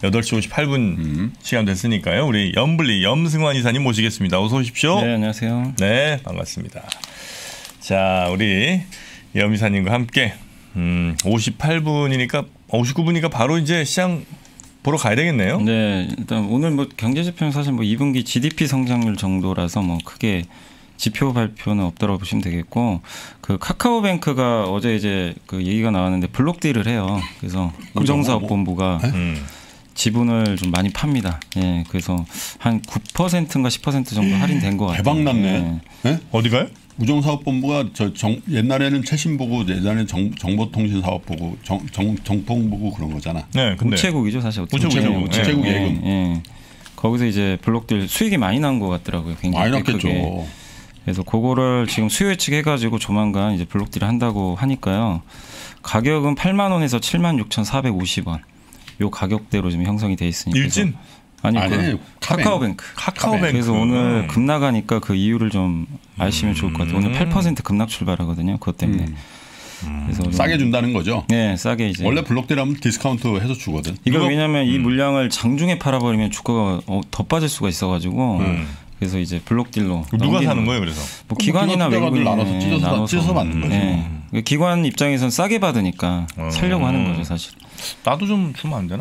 8시 58분 시간 됐으니까요. 우리 염블리 염승환 이사님 모시겠습니다. 어서 오십시오. 네, 안녕하세요. 네, 반갑습니다. 자, 우리 염 이사님과 함께 58분이니까 59분이니까 바로 이제 시장 보러 가야 되겠네요. 네, 일단 오늘 뭐 경제지표는 사실 뭐 2분기 GDP 성장률 정도라서 뭐 크게 지표 발표는 없다고 보시면 되겠고, 그 카카오뱅크가 어제 이제 그 얘기가 나왔는데 블록딜을 해요. 그래서 우정사업본부가 지분을 좀 많이 팝니다. 예, 그래서 한 9%인가 10% 정도 할인된 것 같아요. 대박 났네. 네? 어디가요? 우정사업본부가 옛날에는 최신보고, 예전에는 정보통신사업보고, 정통보고 그런 거잖아. 네, 근데 우체국이죠, 사실. 우체국 예금. 예. 거기서 이제 블록딜 수익이 많이 난 것 같더라고요. 굉장히 많이 났겠죠. 크게. 그래서 그거를 지금 수요 예측해가지고 조만간 이제 블록딜을 한다고 하니까요. 가격은 8만 원에서 76,450원. 요 가격대로 지금 형성이 돼 있으니까. 일진? 아니, 그 카카오뱅크. 그래서 오늘 급락하니까 그 이유를 좀 아시면 좋을 것 같아요. 오늘 8% 급락 출발하거든요. 그것 때문에. 그래서 싸게 준다는 거죠? 네, 싸게 이제. 원래 블록딜하면 디스카운트 해서 주거든. 이거 왜냐하면 이 물량을 장중에 팔아버리면 주가가 더 빠질 수가 있어가지고. 그래서 이제 블록딜로. 누가 사는 거예요, 그래서? 뭐 기관이나 외국인 나눠서 찢어서 받는 거죠. 네. 기관 입장에선 싸게 받으니까 살려고 하는 거죠, 사실. 나도 좀 주면 안 되나?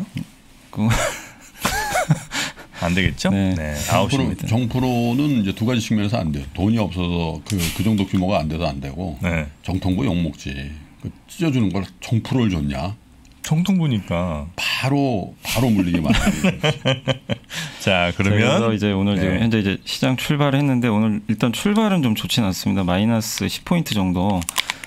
안 되겠죠? 네. 네. 9시입니다. 정프로는 이제 두 가지 측면에서 안 돼요. 돈이 없어서 그 정도 규모가 안 돼도 안 되고, 네. 정통부 욕먹지. 찢어주는 걸 정프로를 줬냐? 정통부니까 바로 물리게 만드는 거지. 자, 그러면 그래서 이제 오늘 지금 현재 이제 시장 출발을 했는데, 오늘 일단 출발은 좀 좋진 않습니다. 마이너스 10포인트 정도,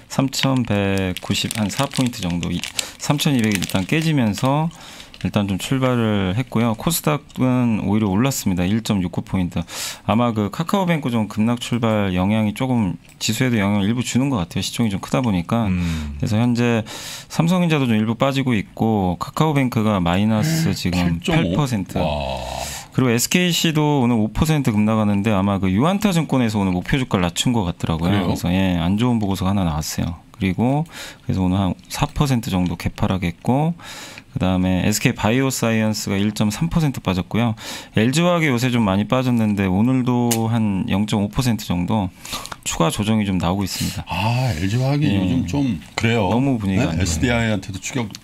3,190 한 4포인트 정도, 3,200 일단 깨지면서 일단 좀 출발을 했고요. 코스닥은 오히려 올랐습니다. 1.69포인트. 아마 그 카카오뱅크 좀 급락 출발 영향이 조금 지수에도 영향을 일부 주는 것 같아요. 시총이 좀 크다 보니까. 그래서 현재 삼성전자도 좀 일부 빠지고 있고, 카카오뱅크가 마이너스 지금 8%. 그리고 SKC도 오늘 5% 급락하는데, 아마 그 유한타증권에서 오늘 목표 주가를 낮춘 것 같더라고요. 그래요? 그래서 안 좋은 보고서가 하나 나왔어요. 그리고 그래서 오늘 한 4% 정도 개파락했고, 그다음에 SK 바이오사이언스가 1.3% 빠졌고요. LG화학이 요새 좀 많이 빠졌는데 오늘도 한 0.5% 정도 추가 조정이 좀 나오고 있습니다. LG화학이 요즘 좀 그래요. 너무 분위기가 안 SDI한테도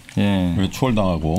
추월당하고.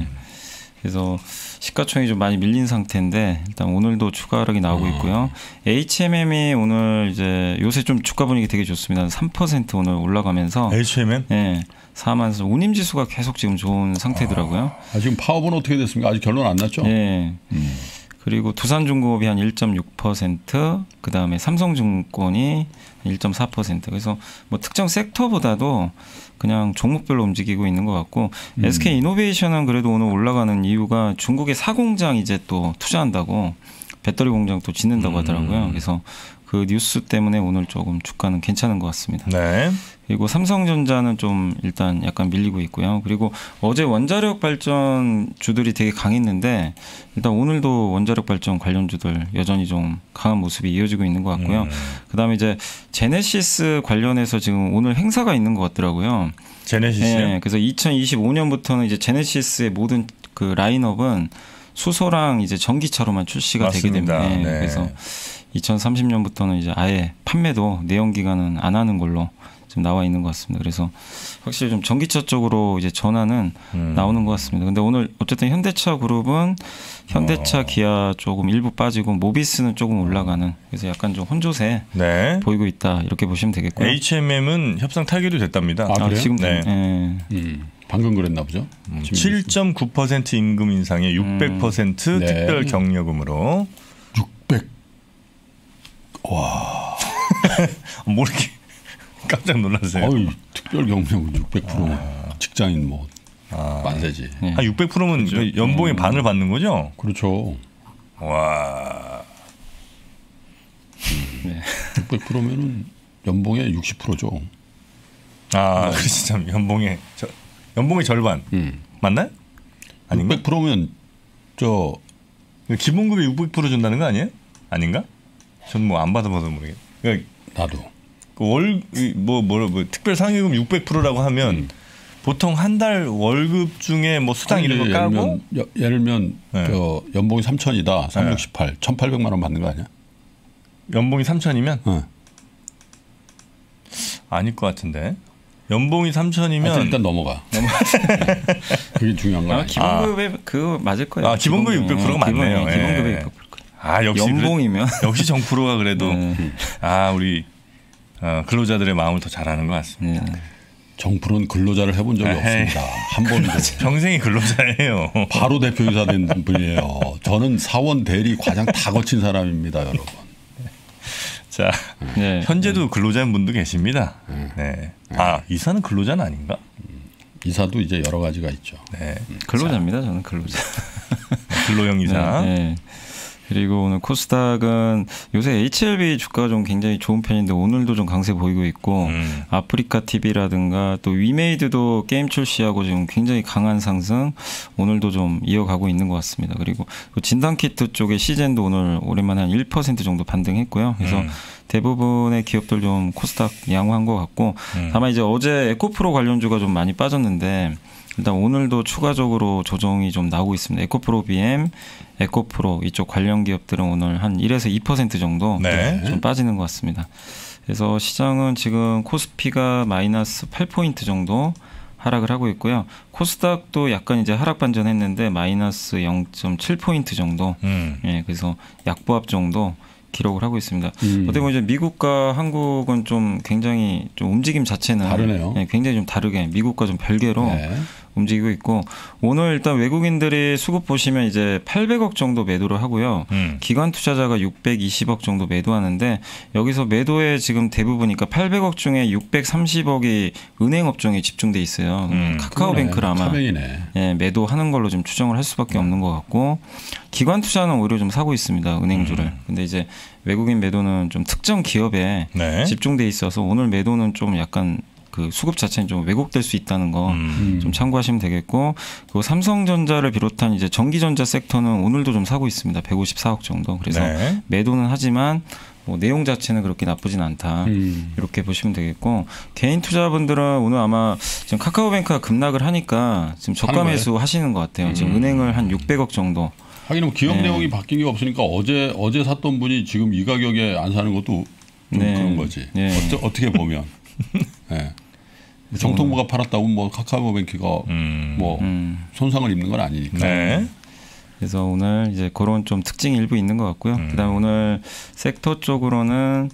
그래서 시가총이 좀 많이 밀린 상태인데, 일단 오늘도 추가 하락이 나오고 있고요. HMM이 오늘 이제 요새 좀 주가 분위기 되게 좋습니다. 3% 오늘 올라가면서. HMM? 네. 4만 운임 지수가 계속 지금 좋은 상태더라고요. 지금 파업은 어떻게 됐습니까? 아직 결론 안 났죠? 네. 그리고 두산중공업이 한 1.6%, 그다음에 삼성증권이 1.4%. 그래서 뭐 특정 섹터보다도 그냥 종목별로 움직이고 있는 것 같고, SK이노베이션은 그래도 오늘 올라가는 이유가 중국의 사공장 이제 또 투자한다고 배터리 공장 또 짓는다고 하더라고요. 그래서 그 뉴스 때문에 오늘 조금 주가는 괜찮은 것 같습니다. 네. 그리고 삼성전자는 좀 일단 약간 밀리고 있고요. 그리고 어제 원자력 발전 주들이 되게 강했는데, 일단 오늘도 원자력 발전 관련주들 여전히 좀 강한 모습이 이어지고 있는 것 같고요. 그다음에 이제 제네시스 관련해서 지금 오늘 행사가 있는 것 같더라고요. 제네시스요? 네, 그래서 2025년부터는 이제 제네시스의 모든 그 라인업은 수소랑 이제 전기차로만 출시가 맞습니다. 되게 됩니다. 네. 그래서 2030년부터는 이제 아예 판매도 내연 기관은 안 하는 걸로 지금 나와 있는 것 같습니다. 그래서 확실히 좀 전기차 쪽으로 이제 전환은 나오는 것 같습니다. 근데 오늘 어쨌든 현대차 그룹은 현대차, 기아 조금 일부 빠지고, 모비스는 조금 올라가는, 그래서 약간 좀 혼조세 보이고 있다, 이렇게 보시면 되겠고요. HMM은 협상 타결이 됐답니다. 그래요? 지금 네. 방금 그랬나 보죠. 7.9% 임금 인상에 600% 특별 격려금으로. 600. 와. 모르게 깜짝 놀랐어요. 특별 격려금 600%면 직장인 뭐 만세지. 네. 600%면 그렇죠. 연봉의 반을 받는 거죠? 그렇죠. 와. 600%면은 연봉의 60%죠. 그렇지, 참. 연봉의 절반. 맞나요? 아닌가? 600%면 기본급이 600% 준다는 거 아니에요? 아닌가? 전 뭐 안 받아봐서 모르겠어요. 그러니까 나도. 특별 상여금 600%라고 하면 보통 한 달 월급 중에 뭐 수당 이런 거 까고 예를 들면 네. 연봉이 3천이다. 368, 1,800만 원 받는 거 아니야? 연봉이 3천이면 아닐 것 같은데. 연봉이 3천이면 일단 넘어가. 그게 중요한 거 아니야? 기본급에 그거 맞을 거예요. 아, 기본급이 600%가 맞네요. 기본급이 예. 600%. 아, 역시 연봉이면 역시 정프로가 그래도 네. 우리 근로자들의 마음을 더 잘하는 것 같습니다. 네. 정프로는 근로자를 해본 적이 없습니다. 한 번도. 평생이 근로자예요. 바로 대표이사 된 분이에요. 저는 사원, 대리, 과장 다 거친 사람입니다, 여러분. 자, 네. 현재도 근로자인 분도 계십니다. 네. 이사는 근로자는 아닌가? 이사도 이제 여러 가지가 있죠. 네. 근로자입니다. 저는 근로자. 근로형 이사. 네, 네. 그리고 오늘 코스닥은 요새 HLB 주가가 좀 굉장히 좋은 편인데 오늘도 좀 강세 보이고 있고 아프리카 TV라든가 또 위메이드도 게임 출시하고 지금 굉장히 강한 상승 오늘도 좀 이어가고 있는 것 같습니다. 그리고 진단키트 쪽의 시젠도 오늘 오랜만에 한 1% 정도 반등했고요. 그래서 대부분의 기업들 좀 코스닥 양호한 것 같고 다만 이제 어제 에코프로 관련주가 좀 많이 빠졌는데 일단 오늘도 추가적으로 조정이 좀 나오고 있습니다. 에코프로 BM, 에코프로 이쪽 관련 기업들은 오늘 한 1에서 2% 정도 네. 좀 빠지는 것 같습니다. 그래서 시장은 지금 코스피가 마이너스 8포인트 정도 하락을 하고 있고요. 코스닥도 약간 이제 하락 반전했는데 마이너스 0.7포인트 정도. 예, 그래서 약보합 정도 기록을 하고 있습니다. 어떻게 보면 이제 미국과 한국은 좀 굉장히 좀 움직임 자체는 다르네요. 예, 굉장히 좀 다르게 미국과 좀 별개로 움직이고 있고 오늘 일단 외국인들이 수급 보시면 이제 800억 정도 매도를 하고요. 기관 투자자가 620억 정도 매도하는데 여기서 매도의 지금 대부분이니까 800억 중에 630억이 은행 업종에 집중돼 있어요. 카카오뱅크를 아마 예, 매도하는 걸로 좀 추정을 할 수밖에 없는 것 같고 기관 투자는 오히려 좀 사고 있습니다. 은행주를. 근데 이제 외국인 매도는 좀 특정 기업에 네. 집중돼 있어서 오늘 매도는 좀 약간 그 수급 자체는 좀 왜곡될 수 있다는 거 좀 참고하시면 되겠고 그리고 삼성전자를 비롯한 이제 전기전자 섹터는 오늘도 좀 사고 있습니다. 154억 정도. 그래서 네. 매도는 하지만 뭐 내용 자체는 그렇게 나쁘진 않다. 이렇게 보시면 되겠고 개인 투자분들은 오늘 아마 지금 카카오뱅크가 급락을 하니까 지금 저가 매수 하시는 것 같아요. 지금 은행을 한 600억 정도. 하긴 뭐 기업 내용이 바뀐 게 없으니까 어제 샀던 분이 지금 이 가격에 안 사는 것도 좀 그런 거지. 어떻게 보면. 네. 정통부가 팔았다고 뭐 카카오뱅크가 뭐 손상을 입는 건 아니니까. 네. 그래서 오늘 이제 그런 좀 특징이 일부 있는 것 같고요. 그다음에 오늘 섹터 쪽으로는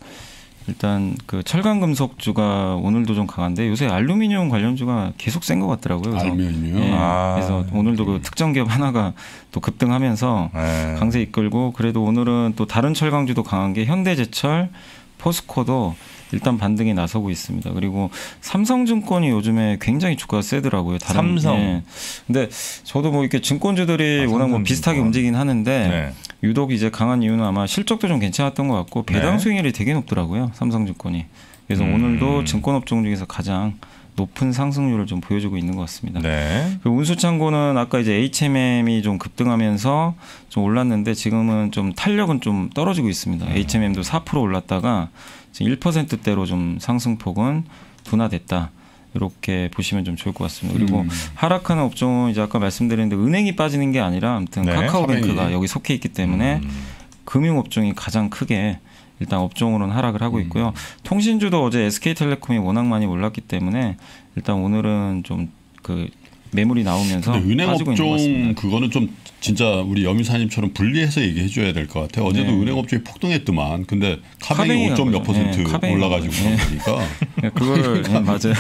일단 그 철강 금속주가 오늘도 좀 강한데 요새 알루미늄 관련주가 계속 센 것 같더라고요. 그래서 알루미늄. 예, 그래서 오늘도 그 특정 기업 하나가 또 급등하면서 강세 이끌고 그래도 오늘은 또 다른 철강주도 강한 게 현대제철, 포스코도 일단 반등에 나서고 있습니다. 그리고 삼성증권이 요즘에 굉장히 주가가 세더라고요. 다른, 삼성. 예. 근데 저도 뭐 이렇게 증권주들이 워낙 뭐 비슷하게 움직이긴 하는데 유독 이제 강한 이유는 아마 실적도 좀 괜찮았던 것 같고 배당 수익률이 되게 높더라고요. 삼성증권이. 그래서 오늘도 증권업종 중에서 가장 높은 상승률을 좀 보여주고 있는 것 같습니다. 네. 그리고 운수창고는 아까 이제 HMM이 좀 급등하면서 좀 올랐는데 지금은 좀 탄력은 좀 떨어지고 있습니다. HMM도 4% 올랐다가 지금 1%대로 좀 상승폭은 둔화됐다. 이렇게 보시면 좀 좋을 것 같습니다. 그리고 하락하는 업종은 이제 아까 말씀드렸는데 은행이 빠지는 게 아니라 아무튼 카카오뱅크가 여기 속해 있기 때문에 금융업종이 가장 크게 일단 업종으로는 하락을 하고 있고요. 통신주도 어제 SK텔레콤이 워낙 많이 올랐기 때문에 일단 오늘은 좀 그 매물이 나오면서 은행 빠지고 있는 것 같습니다. 업종 그거는 좀 진짜 우리 여미사님처럼 분리해서 얘기해 줘야 될 것 같아요. 어제도 은행 업종이 폭등했더만. 근데 카뱅이 5점 몇 % 올라가지고 그러니까 그거를 맞아요.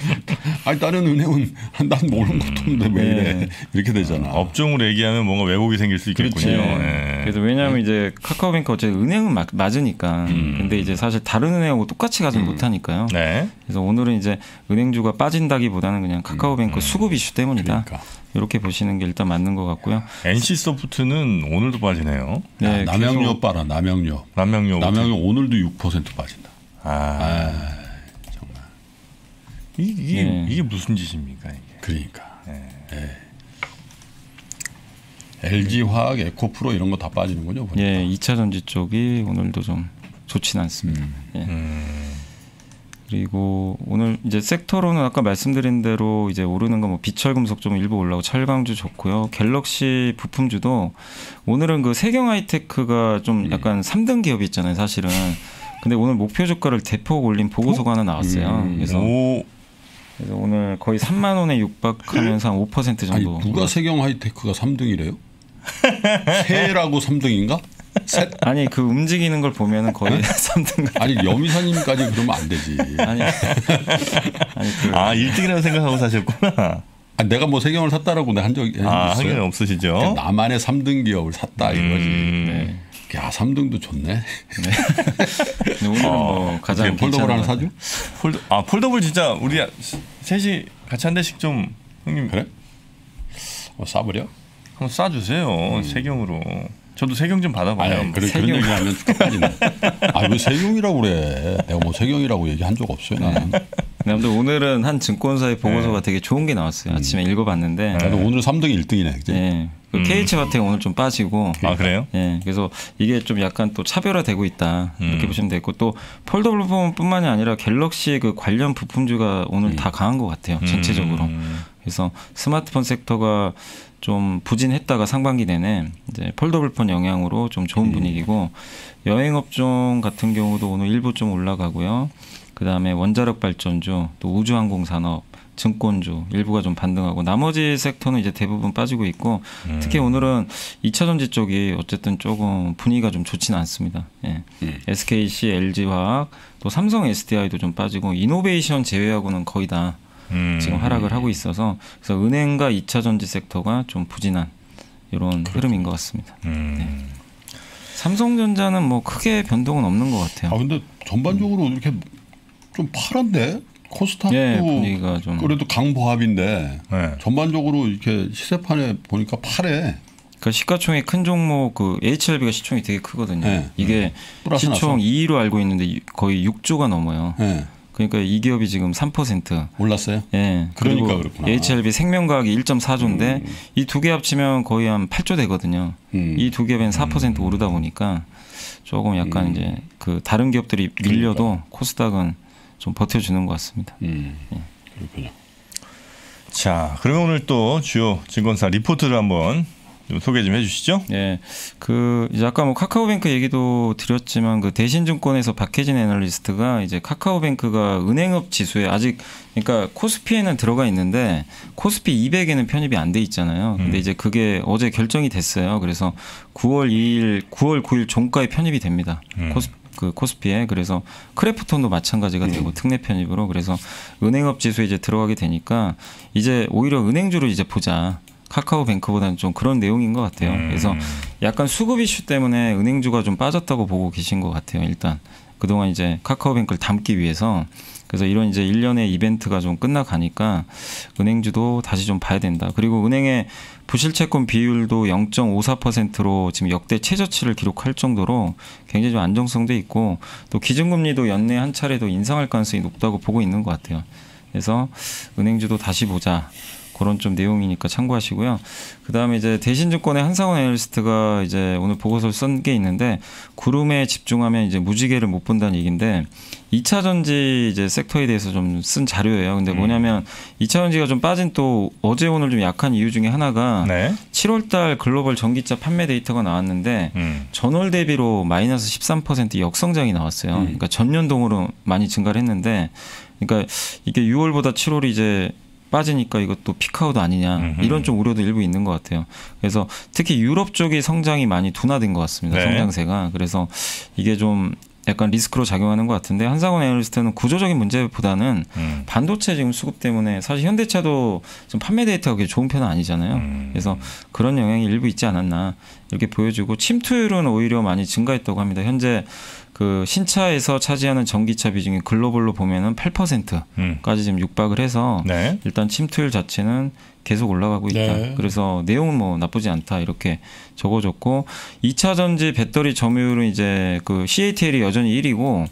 아니 다른 은행은 난 모르는 것도 없는데 왜 이래 이렇게 되잖아. 업종으로 얘기하면 뭔가 왜곡이 생길 수 있겠군요. 그래서 왜냐하면 이제 카카오뱅크 어쨌든 은행은 맞으니까. 근데 이제 사실 다른 은행하고 똑같이 가지 못하니까요. 네. 그래서 오늘은 이제 은행주가 빠진다기보다는 그냥 카카오뱅크 수급 이슈 때문이다. 그러니까. 이렇게 보시는 게 일단 맞는 것 같고요. NC소프트는 오늘도 빠지네요. 네, 남양유업 봐라. 남양유업 오늘도 6% 빠진다. 정말. 이게 무슨 짓입니까? 이게. 그러니까. LG화학, 에코프로 이런 거 다 빠지는군요. 보니까. 예, 2차 전지 쪽이 오늘도 좀 좋지는 않습니다. 그리고 오늘 이제 섹터로는 아까 말씀드린 대로 이제 오르는 거 뭐 비철금속 좀 일부 올라오고 철강주 좋고요. 갤럭시 부품주도 오늘은 그 세경 하이테크가 좀 약간 3등 기업이 있잖아요, 사실은. 근데 오늘 목표 주가를 대폭 올린 보고서가 하나 나왔어요. 그래서 오늘 거의 3만 원에 육박하면서 한 5% 정도. 아니, 누가 세경 하이테크가 3등이래요? 세라고 3등인가? 셋? 아니 그 움직이는 걸 보면은 거의 3등. 아니 여미사님까지 그러면 안 되지. 아니 1등이라고 생각하고 사셨구나. 내가 뭐 세경을 샀다라고 한 적이 있어요? 한 개는 없으시죠. 그러니까 나만의 3등 기업을 샀다 이거지. 네. 야 3등도 좋네. 네. 오늘은 뭐 가장 폴더블 하나 사줘? 폴더블 진짜 우리 셋이 같이 한 대씩 좀 형님 그래? 싸버려? 한번 쏴주세요. 세경으로. 저도 세경 좀 받아봐요. 그런 얘기하면 끝까지네. 왜 세경이라고 그래? 내가 뭐 세경이라고 얘기한 적 없어요. 나는. 아무튼 오늘은 한 증권사의 보고서가 되게 좋은 게 나왔어요. 아침에 읽어봤는데. 나도 오늘 3등이 1등이네. 그치? 네. KH바텍 오늘 좀 빠지고. 그래요? 네. 그래서 이게 좀 약간 또 차별화되고 있다. 이렇게 보시면 되고 또 폴더블 부품뿐만이 아니라 갤럭시 그 관련 부품주가 오늘 다 강한 것 같아요. 전체적으로. 그래서 스마트폰 섹터가 좀 부진했다가 상반기 내내 이제 폴더블폰 영향으로 좀 좋은 분위기고 여행업종 같은 경우도 오늘 일부 좀 올라가고요. 그 다음에 원자력 발전주, 또 우주항공산업, 증권주 일부가 좀 반등하고 나머지 섹터는 이제 대부분 빠지고 있고 특히 오늘은 2차전지 쪽이 어쨌든 조금 분위기가 좀 좋지는 않습니다. 예. SKC, LG화학, 또 삼성 SDI도 좀 빠지고 이노베이션 제외하고는 거의 다 지금 하락을 하고 있어서 그래서 은행과 2차전지 섹터가 좀 부진한 이런 흐름인 것 같습니다. 네. 삼성전자는 뭐 크게 변동은 없는 것 같아요. 근데 전반적으로 이렇게 좀 파란데 코스닥도 분위기가 좀 그래도 강보합인데 전반적으로 이렇게 시세판에 보니까 파래. 그러니까 시가총액 큰 종목 그 HLB가 시총이 되게 크거든요. 이게 시총 2위로 알고 있는데 거의 6조가 넘어요. 그러니까 이 기업이 지금 3% 올랐어요? 예. 그러니까 그렇구나. HLB 생명과학이 1.4조인데 이 두 개 합치면 거의 한 8조 되거든요. 이 두 기업엔 4% 오르다 보니까 조금 약간 이제 그 다른 기업들이 밀려도 코스닥은 좀 버텨주는 것 같습니다. 그렇군요. 자, 그러면 오늘 또 주요 증권사 리포트를 한번 좀 소개 좀 해주시죠. 네, 그 이제 아까 뭐 카카오뱅크 얘기도 드렸지만 그 대신증권에서 박혜진 애널리스트가 이제 카카오뱅크가 은행업 지수에 아직 그러니까 코스피에는 들어가 있는데 코스피 200에는 편입이 안 돼 있잖아요. 근데 이제 그게 어제 결정이 됐어요. 그래서 9월 9일 종가에 편입이 됩니다. 코스피에. 그래서 크래프톤도 마찬가지가 되고 특례 편입으로 그래서 은행업 지수에 이제 들어가게 되니까 이제 오히려 은행주를 이제 보자. 카카오뱅크보다는 좀 그런 내용인 것 같아요. 그래서 약간 수급 이슈 때문에 은행주가 좀 빠졌다고 보고 계신 것 같아요. 일단 그동안 이제 카카오뱅크를 담기 위해서 그래서 이런 이제 일련의 이벤트가 좀 끝나가니까 은행주도 다시 좀 봐야 된다. 그리고 은행의 부실채권 비율도 0.54%로 지금 역대 최저치를 기록할 정도로 굉장히 좀 안정성도 있고 또 기준금리도 연내 한 차례도 인상할 가능성이 높다고 보고 있는 것 같아요. 그래서 은행주도 다시 보자. 그런 좀 내용이니까 참고하시고요. 그 다음에 이제 대신증권의 한상원 애널리스트가 이제 오늘 보고서를 쓴 게 있는데 구름에 집중하면 이제 무지개를 못 본다는 얘기인데 2차 전지 이제 섹터에 대해서 좀 쓴 자료예요. 근데 뭐냐면 2차 전지가 좀 빠진 또 어제 오늘 좀 약한 이유 중에 하나가 7월달 글로벌 전기차 판매 데이터가 나왔는데 전월 대비로 마이너스 13% 역성장이 나왔어요. 그러니까 전년 동으로 많이 증가를 했는데 그러니까 이게 6월보다 7월이 이제 빠지니까 이것도 피크아웃 아니냐 이런 좀 우려도 일부 있는 것 같아요. 그래서 특히 유럽 쪽이 성장이 많이 둔화된 것 같습니다. 성장세가. 그래서 이게 좀 약간 리스크로 작용하는 것 같은데 한상원 애널리스트는 구조적인 문제보다는 반도체 지금 수급 때문에 사실 현대차도 좀 판매 데이터가 그렇게 좋은 편은 아니잖아요. 그래서 그런 영향이 일부 있지 않았나 이렇게 보여주고 침투율은 오히려 많이 증가했다고 합니다. 현재 그 신차에서 차지하는 전기차 비중이 글로벌로 보면은 8%까지 지금 육박을 해서 일단 침투율 자체는 계속 올라가고 있다. 그래서 내용은 뭐 나쁘지 않다 이렇게 적어줬고 2차 전지 배터리 점유율은 이제 그 CATL이 여전히 1위고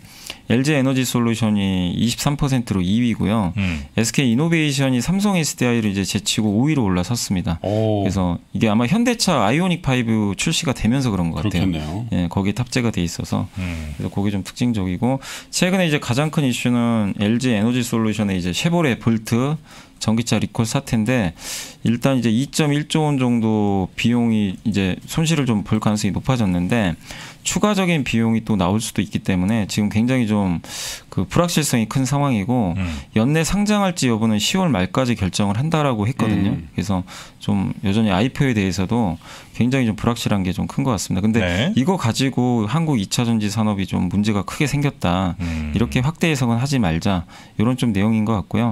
LG 에너지 솔루션이 23%로 2위고요. SK 이노베이션이 삼성 SDI를 이제 제치고 5위로 올라섰습니다. 그래서 이게 아마 현대차 아이오닉 5 출시가 되면서 그런 것 같아요. 그렇겠네요. 예, 거기에 탑재가 돼 있어서 그래서 그게 좀 특징적이고 최근에 이제 가장 큰 이슈는 LG 에너지 솔루션의 이제 쉐보레 볼트 전기차 리콜 사태인데 일단 이제 2.1조 원 정도 비용이 이제 손실을 좀 볼 가능성이 높아졌는데 추가적인 비용이 또 나올 수도 있기 때문에 지금 굉장히 좀 그 불확실성이 큰 상황이고 연내 상장할지 여부는 10월 말까지 결정을 한다라고 했거든요. 그래서 좀 여전히 IPO에 대해서도 굉장히 좀 불확실한 게 좀 큰 것 같습니다. 근데 네. 이거 가지고 한국 2차 전지 산업이 좀 문제가 크게 생겼다. 이렇게 확대 해석은 하지 말자. 이런 좀 내용인 것 같고요.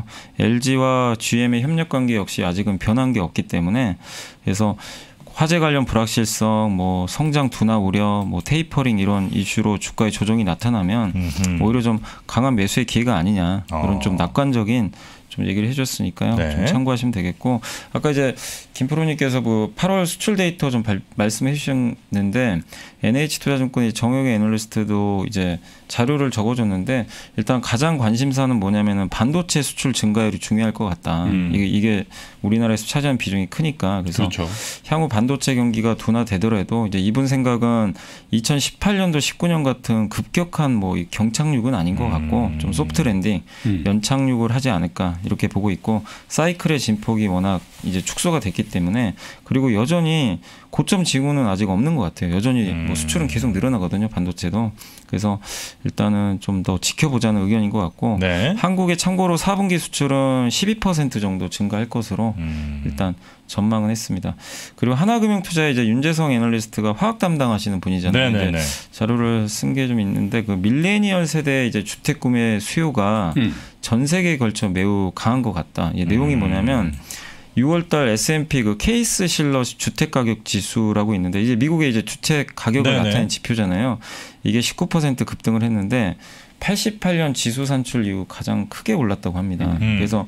LG와 GM의 협력 관계 역시 아직은 변한 게 없기 때문에 그래서 화재 관련 불확실성, 뭐 성장 둔화 우려, 뭐 테이퍼링 이런 이슈로 주가의 조정이 나타나면 오히려 좀 강한 매수의 기회가 아니냐 그런 좀 낙관적인 좀 얘기를 해줬으니까요. 네. 좀 참고하시면 되겠고 아까 이제 김프로님께서 그 8월 수출 데이터 좀 말씀해 주셨는데 NH투자증권의 정혁의 애널리스트도 이제 자료를 적어줬는데 일단 가장 관심사는 뭐냐면은 반도체 수출 증가율이 중요할 것 같다. 이게 우리나라에서 차지하는 비중이 크니까 그래서 그렇죠. 향후 반도체 경기가 둔화되더라도 이제 이분 생각은 2018년도 19년 같은 급격한 뭐 경착륙은 아닌 것 같고 좀 소프트 랜딩 연착륙을 하지 않을까 이렇게 보고 있고 사이클의 진폭이 워낙 이제 축소가 됐기 때문에 그리고 여전히 고점 징후는 아직 없는 것 같아요. 여전히 뭐 수출은 계속 늘어나거든요. 반도체도. 그래서 일단은 좀 더 지켜보자는 의견인 것 같고 네. 한국의 참고로 4분기 수출은 12% 정도 증가할 것으로 일단 전망은 했습니다. 그리고 하나금융투자의 이제 윤재성 애널리스트가 화학 담당하시는 분이잖아요. 이제 자료를 쓴 게 좀 있는데 그 밀레니얼 세대 이제 주택 구매 수요가 전 세계에 걸쳐 매우 강한 것 같다. 이 내용이 뭐냐면 6월달 S&P 그 케이스 실러 주택 가격 지수라고 있는데 이제 미국의 이제 주택 가격을 나타내는 지표잖아요. 이게 19% 급등을 했는데 88년 지수 산출 이후 가장 크게 올랐다고 합니다. 그래서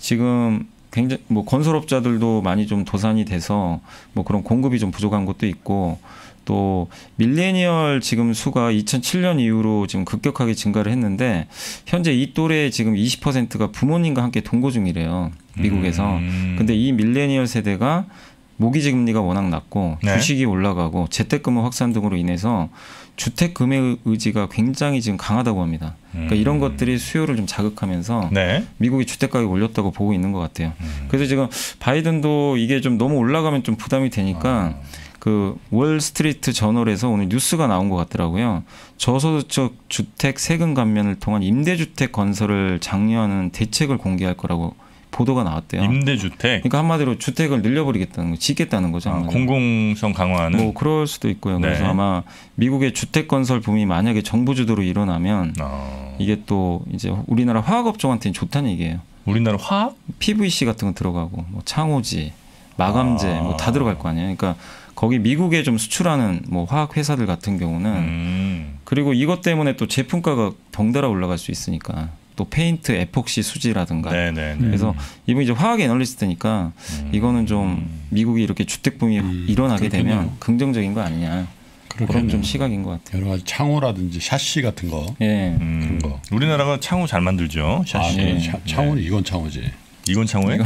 지금 굉장히 뭐 건설업자들도 많이 좀 도산이 돼서 뭐 그런 공급이 좀 부족한 것도 있고 또 밀레니얼 지금 수가 2007년 이후로 지금 급격하게 증가를 했는데 현재 이 또래 지금 20%가 부모님과 함께 동거 중이래요. 미국에서. 근데 이 밀레니얼 세대가 모기지 금리가 워낙 낮고 주식이 올라가고 재택근무 확산 등으로 인해서 주택 구매 의지가 굉장히 지금 강하다고 합니다. 그러니까 이런 것들이 수요를 좀 자극하면서 미국이 주택 가격 올렸다고 보고 있는 것 같아요. 그래서 지금 바이든도 이게 좀 너무 올라가면 좀 부담이 되니까 그 월스트리트 저널에서 오늘 뉴스가 나온 것 같더라고요. 저소득 주택 세금 감면을 통한 임대주택 건설을 장려하는 대책을 공개할 거라고 보도가 나왔대요. 임대주택. 그러니까 한마디로 주택을 늘려버리겠다는 거, 짓겠다는 거죠. 공공성 강화하는. 뭐 그럴 수도 있고요. 그래서 아마 미국의 주택 건설 붐이 만약에 정부 주도로 일어나면 이게 또 이제 우리나라 화학업종한테는 좋다는 얘기예요. 우리나라 화학? PVC 같은 거 들어가고 뭐 창호지, 마감재 뭐 다 들어갈 거 아니에요. 그러니까 거기 미국에 좀 수출하는 뭐 화학 회사들 같은 경우는 그리고 이것 때문에 또 제품가가 덩달아 올라갈 수 있으니까. 또 페인트, 에폭시 수지라든가. 그래서 이분이 이제 화학 애널리스트니까 이거는 좀 미국이 이렇게 주택 붐이 일어나게 되면 긍정적인 거 아니냐. 그런 좀 시각인 것 같아요. 여러 가지 창호라든지 샤시 같은 거. 그런 거. 우리나라가 창호 잘 만들죠. 샤시. 창호는 이건 창호지. 이건 창호예요?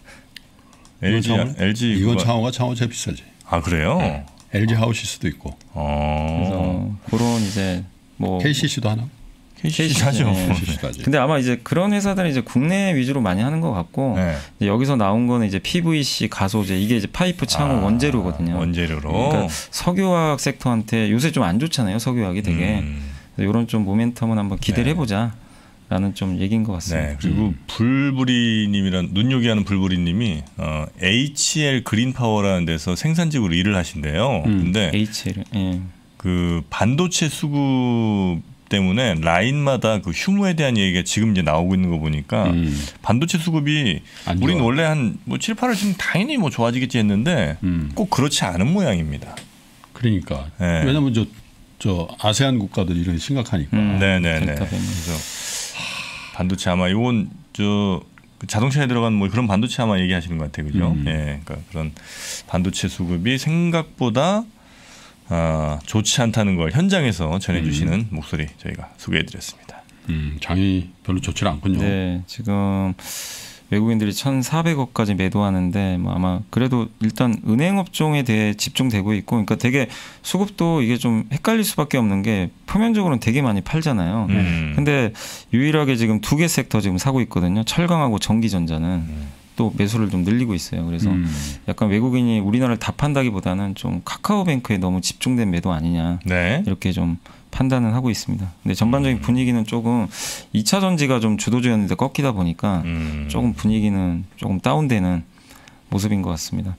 LG 이건 창호가 창호 제일 비싸지. 아 그래요? LG 하우시스도 있고. 그래서 그런 이제 뭐 KCC도 하나? KCC 하죠. 근데 아마 이제 그런 회사들은 이제 국내 위주로 많이 하는 것 같고 이제 여기서 나온 거는 이제 PVC 가소제 이게 이제 파이프 창호 원재료거든요. 원재료로. 그러니까 석유화학 섹터한테 요새 좀 안 좋잖아요. 석유화학이 되게. 이런 좀 모멘텀은 한번 기대를 해보자. 라는 좀 얘기인 것 같습니다. 그리고 불부리님이란 눈요기하는 불부리님이 HL 그린파워라는 데서 생산직으로 일을 하신대요. 근데 HL 그 반도체 수급 때문에 라인마다 그 휴무에 대한 얘기가 지금 이제 나오고 있는 거 보니까 반도체 수급이 우리는 원래 한 뭐 7, 8월 지금 당연히 뭐 좋아지겠지 했는데 꼭 그렇지 않은 모양입니다. 그러니까 왜냐하면 저 아세안 국가들이 이런 심각하니까. 그래서 반도체 아마 이건 자동차에 들어간 뭐 그런 반도체 아마 얘기하시는 것 같아요, 그죠? 그러니까 그런 반도체 수급이 생각보다 좋지 않다는 걸 현장에서 전해주시는 목소리 저희가 소개해드렸습니다. 장이 별로 좋지 않군요. 네, 지금 외국인들이 1,400억까지 매도하는데 뭐 아마 그래도 일단 은행 업종에 대해 집중되고 있고, 그러니까 되게 수급도 이게 좀 헷갈릴 수밖에 없는 게 표면적으로는 되게 많이 팔잖아요. 근데 유일하게 지금 2개 섹터 지금 사고 있거든요. 철강하고 전기전자는 또 매수를 좀 늘리고 있어요. 그래서 약간 외국인이 우리나라를 다 판다기보다는 좀 카카오뱅크에 너무 집중된 매도 아니냐, 네. 이렇게 좀 판단은 하고 있습니다. 근데 전반적인 분위기는 조금 2차 전지가 좀 주도주였는데 꺾이다 보니까 조금 분위기는 조금 다운되는 모습인 것 같습니다.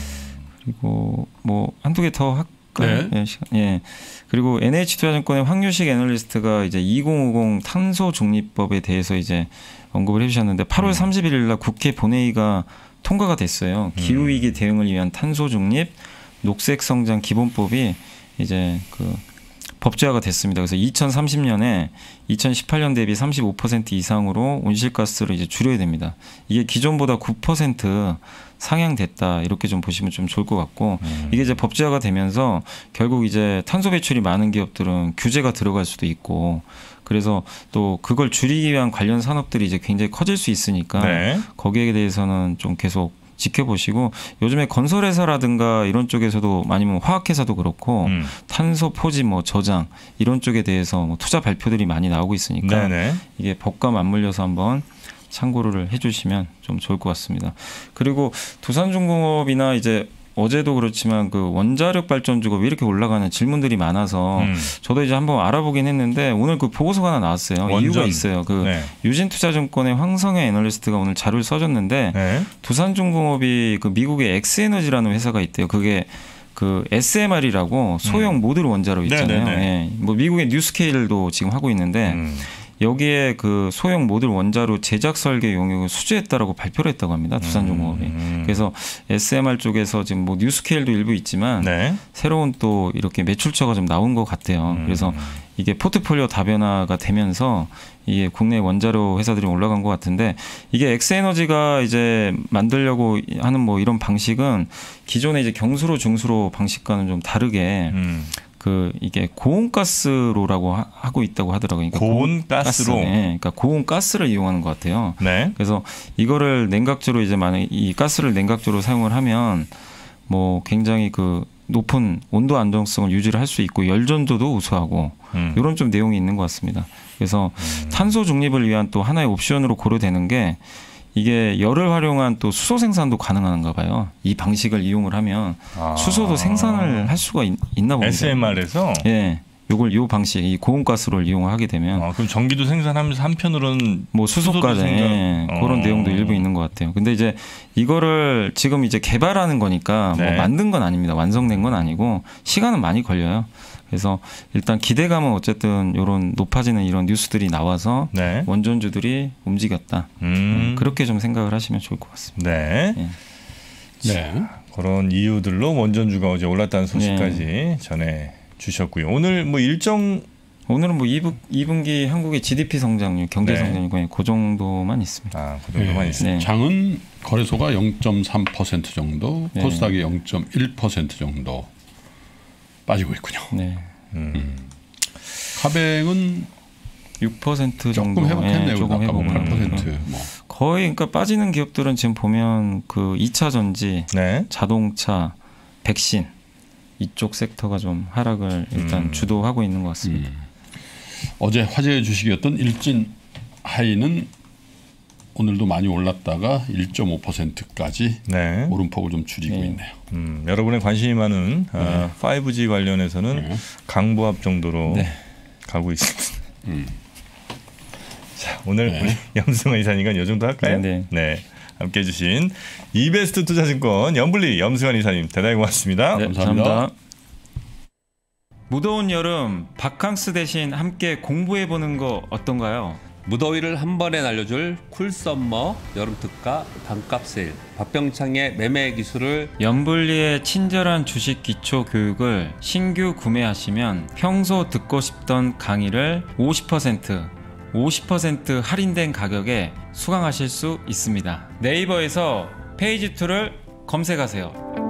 그리고 뭐 한두 개 더 할까요? 네. 예. 그리고 NH투자증권의 황유식 애널리스트가 이제 2050 탄소 중립법에 대해서 이제 언급을 해주셨는데 8월 31일 날 국회 본회의가 통과가 됐어요. 기후 위기 대응을 위한 탄소 중립 녹색 성장 기본법이 이제 그 법제화가 됐습니다. 그래서 2030년에 2018년 대비 35% 이상으로 온실가스를 이제 줄여야 됩니다. 이게 기존보다 9% 상향됐다, 이렇게 좀 보시면 좀 좋을 것 같고, 이게 이제 법제화가 되면서 결국 이제 탄소 배출이 많은 기업들은 규제가 들어갈 수도 있고, 그래서 또 그걸 줄이기 위한 관련 산업들이 이제 굉장히 커질 수 있으니까 네. 거기에 대해서는 좀 계속 지켜보시고, 요즘에 건설회사라든가 이런 쪽에서도 아니면 화학회사도 그렇고 탄소 포지 뭐 저장 이런 쪽에 대해서 뭐 투자 발표들이 많이 나오고 있으니까 네네. 이게 법과 맞물려서 한번 참고를 해주시면 좀 좋을 것 같습니다. 그리고 두산중공업이나 이제 어제도 그렇지만 그 원자력 발전주가 왜 이렇게 올라가는 질문들이 많아서 저도 이제 한번 알아보긴 했는데 오늘 그 보고서가 하나 나왔어요. 원전. 이유가 있어요. 그 네. 유진투자증권의 황성애 애널리스트가 오늘 자료를 써줬는데 네. 두산중공업이 그 미국의 엑스에너지라는 회사가 있대요. 그게 그 SMR이라고 소형 모듈 원자로 있잖아요. 네. 뭐 미국의 뉴스케일도 지금 하고 있는데 여기에 그 소형 모듈 원자로 제작 설계 용역을 수주했다라고 발표를 했다고 합니다. 두산중공업이. 그래서 SMR 쪽에서 지금 뭐 뉴스케일도 일부 있지만 네. 새로운 또 이렇게 매출처가 좀 나온 것 같아요. 그래서 이게 포트폴리오 다변화가 되면서 이게 국내 원자로 회사들이 올라간 것 같은데, 이게 엑스에너지가 이제 만들려고 하는 뭐 이런 방식은 기존의 이제 경수로 중수로 방식과는 좀 다르게 그 이게 고온가스로라고 하고 있다고 하더라고요. 그러니까 고온가스로. 네. 그러니까 고온가스를 이용하는 것 같아요. 네. 그래서 이거를 냉각조로 이제 만약 이 가스를 냉각조로 사용을 하면 뭐 굉장히 그 높은 온도 안정성을 유지를 할 수 있고 열전도도 우수하고 이런 좀 내용이 있는 것 같습니다. 그래서 탄소 중립을 위한 또 하나의 옵션으로 고려되는 게 이게 열을 활용한 또 수소 생산도 가능한가 봐요. 이 방식을 이용을 하면 수소도 생산을 할 수가 있나 봅니다. SMR에서? 예. 요 방식, 이 고온가스를 이용하게 되면. 그럼 전기도 생산하면서 한편으로는 뭐 수소까지 그런 내용도 일부 있는 것 같아요. 근데 이제 이거를 지금 이제 개발하는 거니까 네. 뭐 만든 건 아닙니다. 완성된 건 아니고 시간은 많이 걸려요. 그래서 일단 기대감은 어쨌든 이런 높아지는 이런 뉴스들이 나와서 네. 원전주들이 움직였다. 그렇게 좀 생각을 하시면 좋을 것 같습니다. 네. 예. 네. 그런 이유들로 원전주가 어제 올랐다는 소식까지 네. 전해 주셨고요. 오늘 뭐 오늘은 뭐 2분기 한국의 GDP 성장률, 경제 성장률 그 정도만 있습니다. 그 정도만 있습니다. 네. 장은 거래소가 0.3% 정도, 네. 코스닥이 0.1% 정도 빠지고 있군요. 네. 카뱅은 6% 정도 조금 회복했네요. 조금 회복. 8% 뭐. 거의 그러니까 빠지는 기업들은 지금 보면 그 2차 전지, 네. 자동차, 백신 이쪽 섹터가 좀 하락을 일단 주도하고 있는 것 같습니다. 어제 화제의 주식이었던 일진 하이는 오늘도 많이 올랐다가 1.5%까지 네. 오름폭을 좀 줄이고 네. 있네요. 여러분의 관심이 많은 5G 관련해서는 강보합 정도로 네. 가고 있습니다. 자, 오늘 우리 염승환 이사님과 이 정도 할까요? 네. 함께해 주신 이베스트 투자증권 염블리 염승환 이사님 대단히 고맙습니다. 네, 감사합니다. 무더운 여름 바캉스 대신 함께 공부해보는 거 어떤가요? 무더위를 한 번에 날려줄 쿨썸머 여름특가 반값 세일, 박병창의 매매 기술을 염블리의 친절한 주식 기초 교육을 신규 구매하시면 평소 듣고 싶던 강의를 50% 할인된 가격에 수강하실 수 있습니다. 네이버에서 페이지2를 검색하세요.